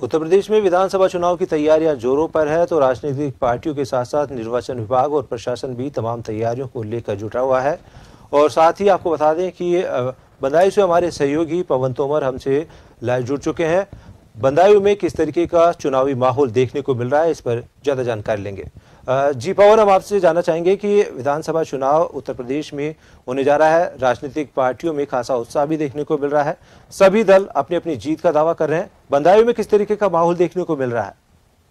उत्तर प्रदेश में विधानसभा चुनाव की तैयारियां जोरों पर है, तो राजनीतिक पार्टियों के साथ साथ निर्वाचन विभाग और प्रशासन भी तमाम तैयारियों को लेकर जुटा हुआ है। और साथ ही आपको बता दें कि बदायूं से हमारे सहयोगी पवन तोमर हमसे लाइव जुड़ चुके हैं। बदायूं में किस तरीके का चुनावी माहौल देखने को मिल रहा है, इस पर ज्यादा जानकारी लेंगे। जी पवन, हम आपसे जानना चाहेंगे कि विधानसभा चुनाव उत्तर प्रदेश में होने जा रहा है। राजनीतिक पार्टियों में खासा उत्साह भी देखने को मिल रहा है। सभी दल अपनी अपनी जीत का दावा कर रहे हैं। बदायूं में किस तरीके का माहौल देखने को मिल रहा है?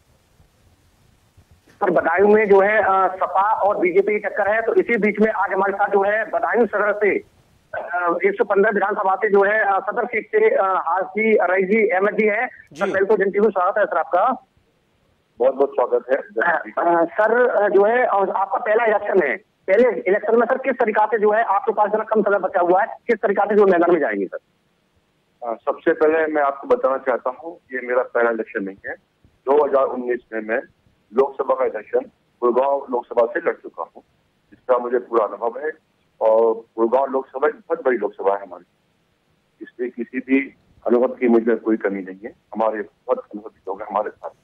सर, बदायूं में जो है सपा और बीजेपी की टक्कर है। तो इसी बीच में आज हमारे साथ जो है बदायूं सदर से 115 विधानसभा से जो है सदर सीट से हाजी रईजी अहमद जी है। पहले तो जनता को स्वागत है सर, आपका बहुत बहुत स्वागत है। सर जो है आपका पहला इलेक्शन है। पहले इलेक्शन में सर किस तरीका से जो है आपके पास जरा कम समय बचा हुआ है, किस तरीका से जो मैदान में जाएंगे सर? सबसे पहले मैं आपको बताना चाहता हूँ, ये मेरा पहला इलेक्शन नहीं है। 2019 में मैं लोकसभा का इलेक्शन गुड़गांव लोकसभा से लड़ चुका हूँ, जिसका मुझे पूरा अनुभव है। और गुड़गांव लोकसभा बहुत बड़ी लोकसभा है हमारी, इसलिए किसी भी अनुभव की मुझे कोई कमी नहीं है। हमारे बहुत अनुभवी लोग हैं हमारे साथ।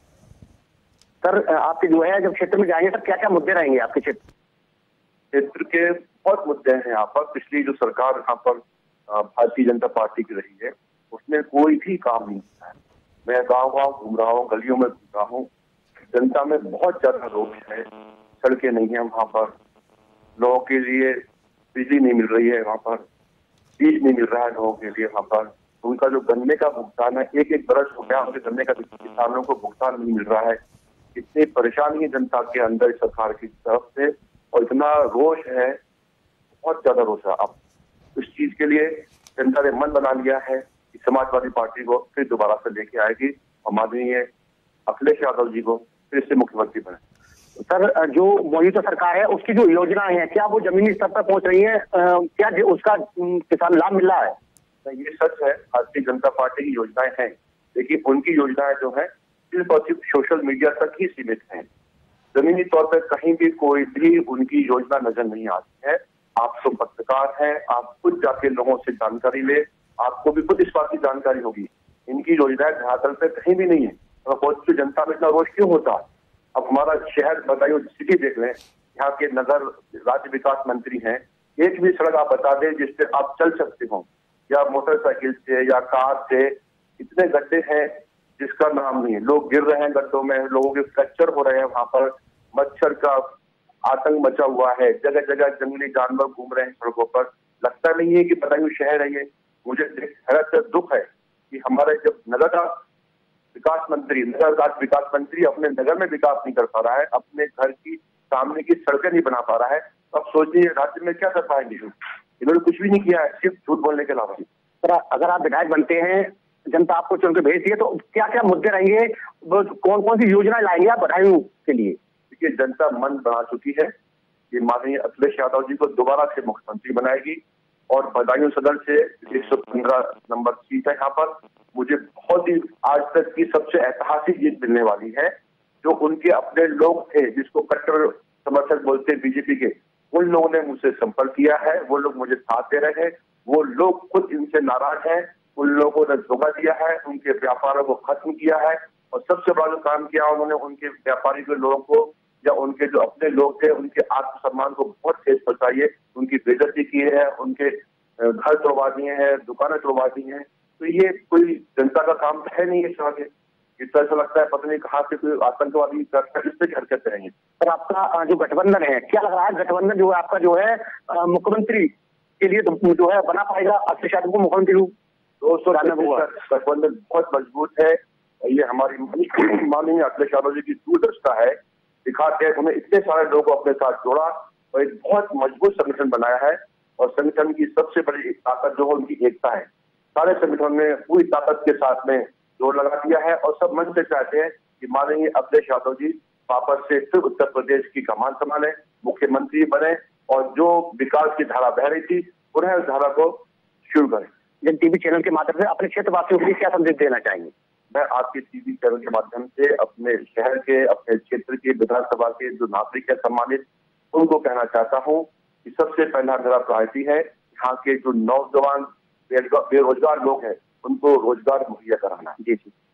सर आपके जो है जब क्षेत्र में जाएंगे सर, क्या क्या मुद्दे रहेंगे आपके क्षेत्र के? बहुत मुद्दे हैं यहाँ पर। पिछली जो सरकार यहाँ पर भारतीय जनता पार्टी की रही है, उसने कोई भी काम नहीं किया है। मैं गांव-गांव घूम रहा हूँ, गलियों में घूम रहा हूँ, जनता में बहुत ज्यादा रोष है। सड़कें नहीं है वहाँ पर, लोगों के लिए बिजली नहीं मिल रही है, वहाँ पर बीज नहीं मिल रहा है लोगों के लिए। वहाँ पर उनका जो गन्ने का भुगतान है, एक बरस हो गया उनके गन्ने का किसानों को भुगतान नहीं मिल रहा है। इतनी परेशानी है जनता के अंदर सरकार की तरफ से, और इतना रोष है, बहुत ज्यादा रोष है। अब इस चीज के लिए जनता ने मन बना लिया है कि समाजवादी पार्टी को फिर दोबारा से लेके आएगी और माननीय अखिलेश यादव जी को फिर से मुख्यमंत्री बने। सर जो मौजूदा सरकार है उसकी जो योजनाएं हैं, क्या वो जमीनी स्तर पर पहुंच रही है? क्या उसका किसान लाभ मिल रहा है? ये सच है, भारतीय जनता पार्टी की योजनाएं हैं, लेकिन उनकी योजनाएं जो है सिर्फ और सिर्फ सोशल मीडिया तक ही सीमित है। जमीनी तौर पर कहीं भी कोई भी उनकी योजना नजर नहीं आती है। आप तो पत्रकार हैं, आप खुद जाके लोगों से जानकारी ले, आपको भी खुद इस बात की जानकारी होगी। इनकी योजनाएं धरातल पे कहीं भी नहीं है। तो जनता में इतना रोष क्यों होता? अब हमारा शहर बदायूं सिटी देख लें, यहाँ के नगर राज्य विकास मंत्री हैं, एक भी सड़क आप बता दें जिससे आप चल सकते हो, या मोटरसाइकिल से या कार से। इतने गड्ढे हैं जिसका नाम नहीं है। लोग गिर रहे हैं गड्ढों में, लोगों के फ्रैक्चर हो रहे हैं, वहां पर मच्छर का आतंक मचा हुआ है, जगह जगह जंगली जानवर घूम रहे हैं सड़कों पर। लगता नहीं है कि बदायूं शहर है ये। मुझे हैरत से दुख है कि हमारे जब नगर विकास मंत्री अपने नगर में विकास नहीं कर पा रहा है, अपने घर की सामने की सड़कें नहीं बना पा रहा है, अब सोचिए राज्य में क्या कर पाएंगे। इन्होंने कुछ भी नहीं किया है, सिर्फ झूठ बोलने के अलावा। सर अगर आप विधायक बनते हैं, जनता आपको चुन के भेजती है, तो क्या क्या मुद्दे रहेंगे, कौन कौन सी योजना लाएंगे आप बदायूं के लिए? देखिए, जनता मन बना चुकी है कि माननीय अखिलेश यादव जी को दोबारा से मुख्यमंत्री बनाएगी। और बदायूं सदर से 115 नंबर सीट है यहाँ पर। मुझे बहुत ही आज तक की सबसे ऐतिहासिक जीत मिलने वाली है। जो उनके अपने लोग थे, जिसको कट्टर समर्थक बोलते हैं बीजेपी के, उन लोगों ने मुझसे संपर्क किया है, वो लोग मुझे साथ दे रहे हैं। वो लोग खुद इनसे नाराज हैं, उन लोगों ने धोखा दिया है, उनके व्यापारों को खत्म किया है। और सबसे बड़ा जो काम किया उन्होंने, उनके व्यापारी के लोगों को या उनके जो अपने लोग थे उनके आत्मसम्मान को बहुत ठेस पहुंचाई है, उनकी बेइज्जती की है, उनके घर तोड़वा दिए हैं, दुकानें तोड़वा दी हैं। तो ये कोई जनता का काम है नहीं है। आगे इस तरह से लगता है पता नहीं कहाँ से कोई आतंकवादी टेररिस्ट हरकत करेंगे। पर आपका जो गठबंधन है, क्या लग रहा है गठबंधन जो है आपका जो है मुख्यमंत्री के लिए जो है बना पाएगा अखिलेश यादव को मुख्यमंत्री? गठबंधन बहुत मजबूत है। ये हमारी माननीय अखिलेश यादव जी की दूरदर्शिता है, दिखाते हैं। उन्हें इतने सारे लोगों को अपने साथ जोड़ा और एक बहुत मजबूत संगठन बनाया है। और संगठन की सबसे बड़ी ताकत जो है उनकी एकता है। सारे संगठन ने पूरी ताकत के साथ में जोर लगा दिया है और सब मन से चाहते हैं कि माननीय अखिलेश यादव जी वापस से फिर उत्तर प्रदेश की कमान संभाले, मुख्यमंत्री बने और जो विकास की धारा बह रही थी पुनः उस धारा को शुरू करें। जन टीवी चैनल के माध्यम से अपने क्षेत्रवासियों के लिए क्या संदेश देना चाहेंगे? मैं आपके टीवी चैनल के माध्यम से अपने शहर के, अपने क्षेत्र के, विधानसभा के जो नागरिक है सम्मानित, उनको कहना चाहता हूँ कि सबसे पहला मेरा प्रायोरिटी है यहाँ के जो नौजवान बेरोजगार लोग हैं उनको रोजगार मुहैया कराना। जी जी।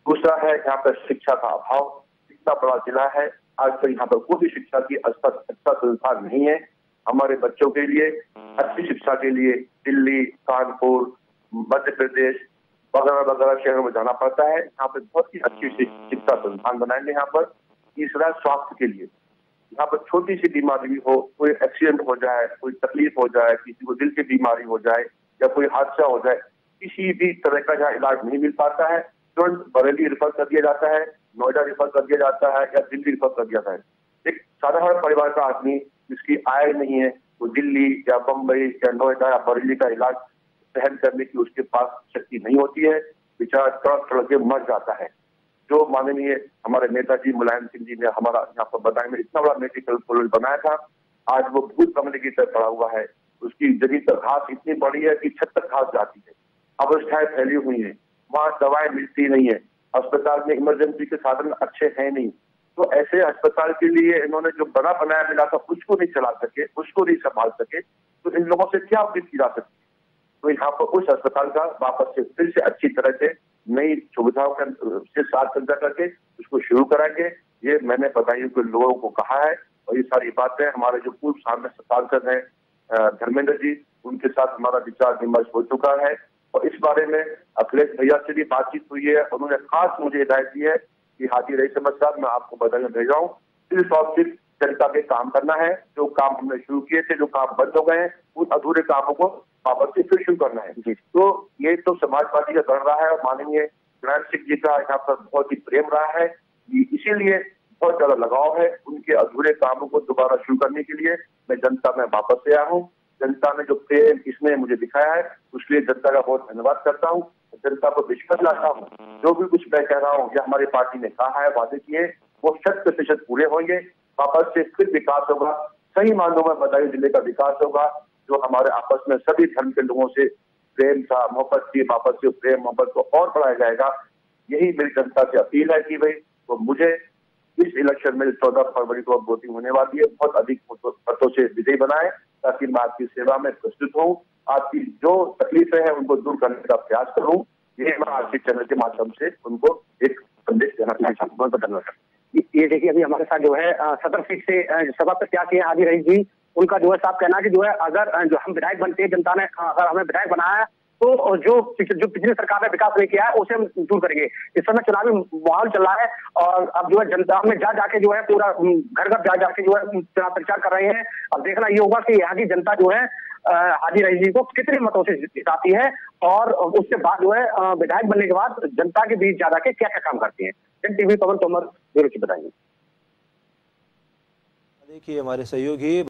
दूसरा है यहाँ पर शिक्षा का अभाव। इतना बड़ा जिला है, आज तक यहाँ पर कोई भी शिक्षा की अच्छा संस्थान नहीं है। हमारे बच्चों के लिए अच्छी शिक्षा के लिए दिल्ली, कानपुर, मध्य प्रदेश वगैरह वगैरह शहरों में जाना पड़ता है। यहाँ पे बहुत ही अच्छी शिक्षा संस्थान बनाएंगे यहाँ पर। तीसरा स्वास्थ्य के लिए, यहाँ पर छोटी सी बीमारी भी हो, कोई एक्सीडेंट हो जाए, कोई तकलीफ हो जाए, किसी को दिल की बीमारी हो जाए या कोई हादसा हो जाए, किसी भी तरह का यहाँ इलाज नहीं मिल पाता है, तुरंत बरेली रेफर कर दिया जाता है, नोएडा रेफर कर दिया जाता है या दिल्ली रेफर कर दिया जाता है। एक साधारण परिवार का आदमी जिसकी आय नहीं है, वो दिल्ली या बम्बई या नोएडा या बरेली का इलाज सहन करने की उसके पास शक्ति नहीं होती है, बेचारा तड़प तड़प के मर जाता है। जो माननीय हमारे नेताजी मुलायम सिंह जी ने हमारा यहाँ पर बदायूं में इतना बड़ा मेडिकल कॉलेज बनाया था, आज वो भूत बंगले की तरह पड़ा हुआ है। उसकी जमीन पर घास इतनी बड़ी है कि छत तक घास जाती है, अवस्थाएं फैली हुई है, वहां दवाएं मिलती नहीं है, अस्पताल में इमरजेंसी के साधन अच्छे हैं नहीं। तो ऐसे अस्पताल के लिए इन्होंने जो बड़ा बनाया मिला था उसको नहीं चला सके, उसको नहीं संभाल सके, तो इन लोगों से क्या उम्मीद की जा सकती है। तो यहाँ पर उस अस्पताल का वापस से फिर से अच्छी तरह से नई सुविधाओं से साथ चर्चा करके उसको शुरू कराएंगे। ये मैंने बदायूं के लोगों को कहा है और ये सारी बातें हमारे जो पूर्व सांसद हैं धर्मेंद्र जी, उनके साथ हमारा विचार विमर्श हो चुका है और इस बारे में अखिलेश भैया से भी बातचीत हुई है। उन्होंने खास मुझे हिदायत दी है कि हाजी रईस अहमद साहब, मैं आपको बदायूं भेज रहा हूँ, सिर्फ और सिर्फ जनता के काम करना है। जो काम हमने शुरू किए थे, जो काम बंद हो गए हैं, उन अधूरे कामों को वापस से फिर शुरू करना है। तो ये तो समाजवादी का कर रहा है और माननीय मुलायम सिंह जी का यहाँ पर बहुत ही प्रेम रहा है, इसीलिए बहुत ज्यादा लगाव है। उनके अधूरे कामों को दोबारा शुरू करने के लिए मैं जनता में वापस से आया हूँ। जनता ने जो प्रेम इसने मुझे दिखाया है उसके लिए जनता का बहुत धन्यवाद करता हूँ। जनता को विश्वास लाता हूँ, जो भी कुछ मैं कह रहा हूँ या हमारी पार्टी ने कहा है, वादे किए, वो 100% पूरे होंगे। वापस से फिर विकास होगा, सही मानों में बदायूं जिले का विकास होगा। जो हमारे आपस में सभी धर्म के लोगों से प्रेम था, मोहब्बत थी, वापस से प्रेम मोहब्बत को और बढ़ाया जाएगा। यही मेरी जनता से अपील है कि भाई वो मुझे इस इलेक्शन में 14 फरवरी को वोटिंग होने वाली है, बहुत अधिक मतों से विजयी बनाए ताकि मैं आपकी सेवा में प्रस्तुत हूँ। आपकी जो तकलीफें हैं उनको दूर करने का प्रयास करूँ। ये मैं आज के चैनल के माध्यम से उनको एक संदेश देना चाहता हूँ। बहुत धन्यवाद। ये देखिए, अभी हमारे साथ जो है सदर सीट से सभा प्रत्याशी हाजी रईस जी, उनका जो है साफ कहना है कि जो है अगर जो हम विधायक बनते हैं, जनता ने अगर हमें विधायक बनाया है तो जो पिछली सरकार ने विकास नहीं किया है उसे हम दूर करेंगे। इस समय चुनावी माहौल चल रहा है और अब जो है जनता में जा जाके जो है पूरा घर घर जा जाके जो है चुनाव प्रचार कर रहे हैं। अब देखना ये होगा कि यहाँ की जनता जो है हाजी रईस जी को कितने मतों से जिताती है और उसके बाद जो है विधायक बनने के बाद जनता के बीच ज्यादा के क्या क्या काम करती है। TV Pawan Tomar, bureau chief, बताइए। देखिए हमारे सहयोगी